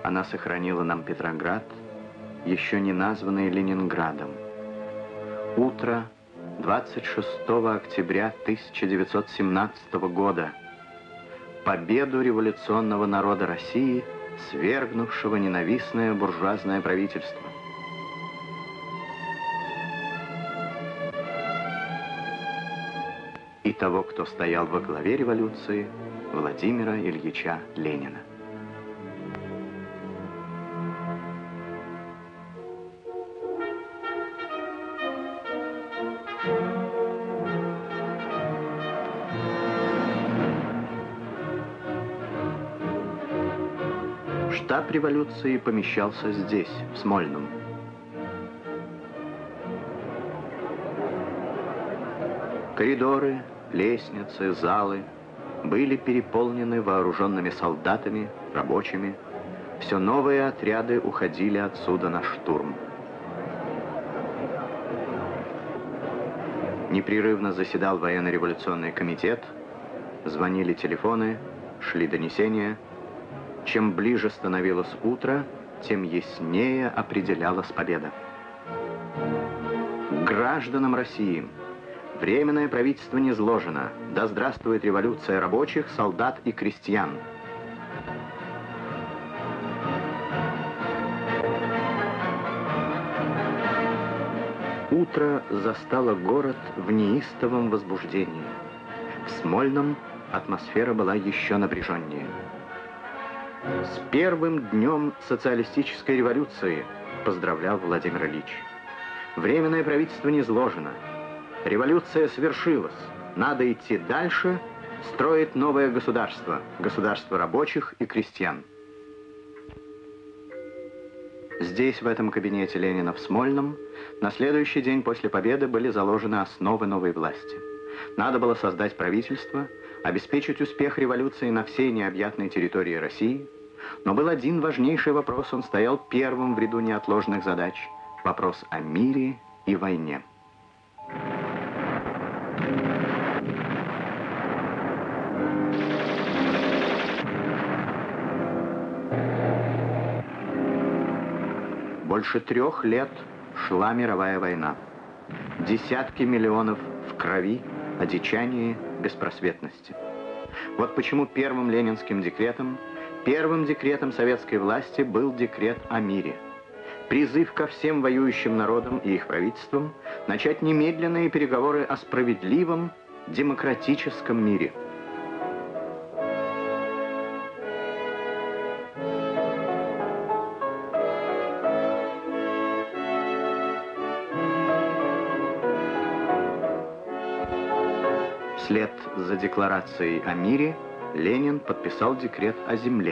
Она сохранила нам Петроград, еще не названный Ленинградом. Утро 26 октября 1917 года. Победу революционного народа России, свергнувшего ненавистное буржуазное правительство. И того, кто стоял во главе революции, Владимира Ильича Ленина. Штаб революции помещался здесь, в Смольном. Коридоры, лестницы, залы были переполнены вооруженными солдатами, рабочими. Все новые отряды уходили отсюда на штурм. Непрерывно заседал военно-революционный комитет, звонили телефоны, шли донесения. Чем ближе становилось утро, тем яснее определялась победа. Гражданам России, Временное правительство низложено. Да здравствует революция рабочих, солдат и крестьян. Утро застало город в неистовом возбуждении. В Смольном атмосфера была еще напряженнее. «С первым днем социалистической революции!» — поздравлял Владимир Ильич. «Временное правительство низложено. Революция свершилась. Надо идти дальше, строить новое государство, государство рабочих и крестьян». Здесь, в этом кабинете Ленина в Смольном, на следующий день после победы были заложены основы новой власти. Надо было создать правительство, обеспечить успех революции на всей необъятной территории России. Но был один важнейший вопрос, он стоял первым в ряду неотложных задач. Вопрос о мире и войне. Больше 3 лет шла мировая война. Десятки миллионов в крови, одичании, беспросветности. Вот почему первым ленинским декретом, первым декретом советской власти был декрет о мире. Призыв ко всем воюющим народам и их правительствам начать немедленные переговоры о справедливом, демократическом мире. Вслед за декларацией о мире Ленин подписал декрет о земле.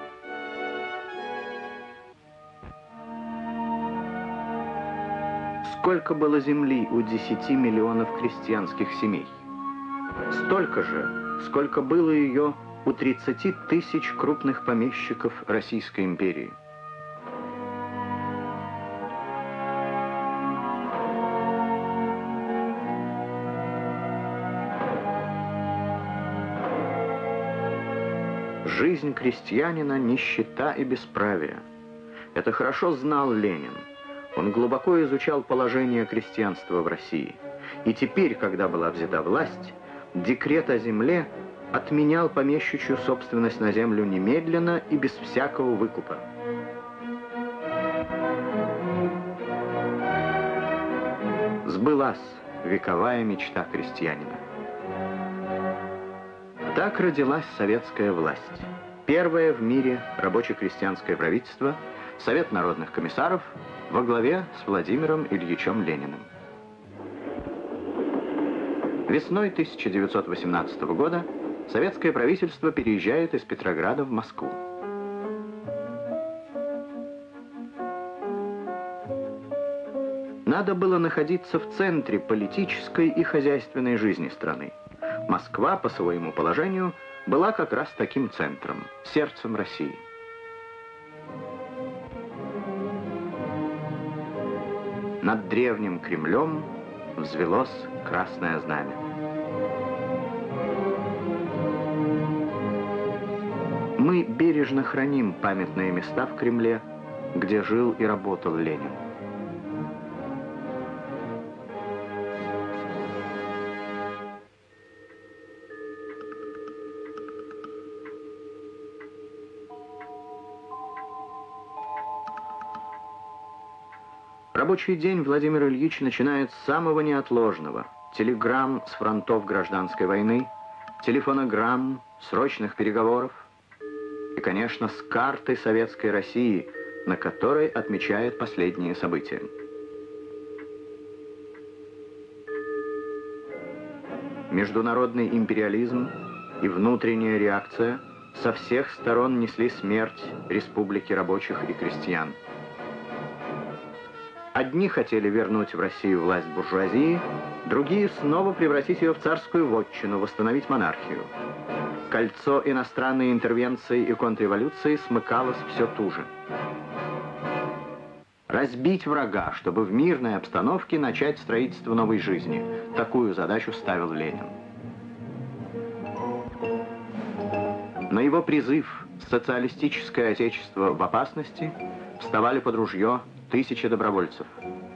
Сколько было земли у 10 миллионов крестьянских семей? Столько же, сколько было ее у 30 тысяч крупных помещиков Российской империи. Жизнь крестьянина — нищета и бесправие. Это хорошо знал Ленин. Он глубоко изучал положение крестьянства в России. И теперь, когда была взята власть, декрет о земле отменял помещичью собственность на землю немедленно и без всякого выкупа. Сбылась вековая мечта крестьянина. Так родилась советская власть. Первое в мире рабоче-крестьянское правительство, Совет народных комиссаров во главе с Владимиром Ильичем Лениным. Весной 1918 года советское правительство переезжает из Петрограда в Москву. Надо было находиться в центре политической и хозяйственной жизни страны. Москва по своему положению была как раз таким центром, сердцем России. Над древним Кремлем взвелось красное знамя. Мы бережно храним памятные места в Кремле, где жил и работал Ленин. Рабочий день Владимир Ильич начинает с самого неотложного: телеграмм с фронтов гражданской войны, телефонограмм, срочных переговоров и, конечно, с карты Советской России, на которой отмечает последние события. Международный империализм и внутренняя реакция со всех сторон несли смерть республики рабочих и крестьян. Одни хотели вернуть в Россию власть буржуазии, другие снова превратить ее в царскую вотчину, восстановить монархию. Кольцо иностранной интервенции и контрреволюции смыкалось все туже. Разбить врага, чтобы в мирной обстановке начать строительство новой жизни. Такую задачу ставил Ленин. На его призыв «Социалистическое отечество в опасности» вставали под ружье тысячи добровольцев.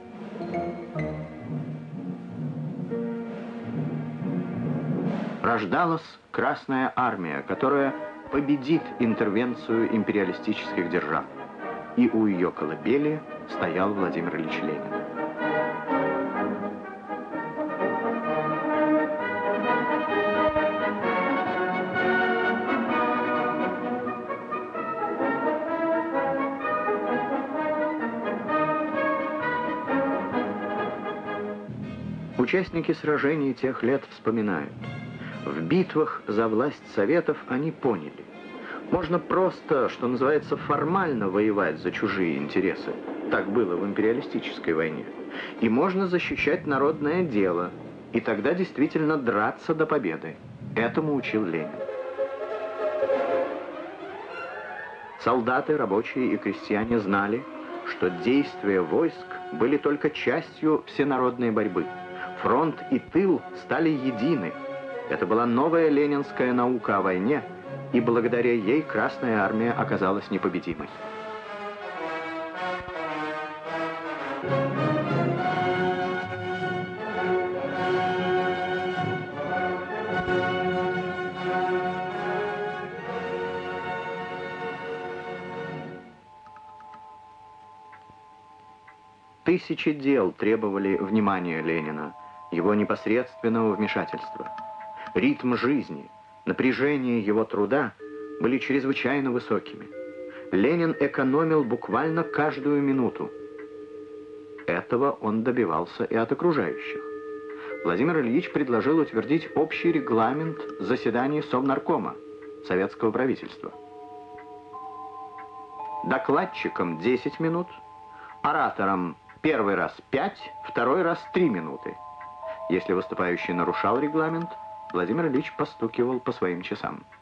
Рождалась Красная Армия, которая победит интервенцию империалистических держав. И у ее колыбели стоял Владимир Ильич Ленин. Участники сражений тех лет вспоминают: в битвах за власть Советов они поняли: можно просто, что называется, формально воевать за чужие интересы. Так было в империалистической войне. И можно защищать народное дело, и тогда действительно драться до победы. Этому учил Ленин. Солдаты, рабочие и крестьяне знали, что действия войск были только частью всенародной борьбы. Фронт и тыл стали едины. Это была новая ленинская наука о войне, и благодаря ей Красная Армия оказалась непобедимой. Тысячи дел требовали внимания Ленина, его непосредственного вмешательства. Ритм жизни, напряжение его труда были чрезвычайно высокими. Ленин экономил буквально каждую минуту. Этого он добивался и от окружающих. Владимир Ильич предложил утвердить общий регламент заседаний Совнаркома, советского правительства. Докладчикам 10 минут, ораторам первый раз 5, второй раз 3 минуты. Если выступающий нарушал регламент, Владимир Ильич постукивал по своим часам.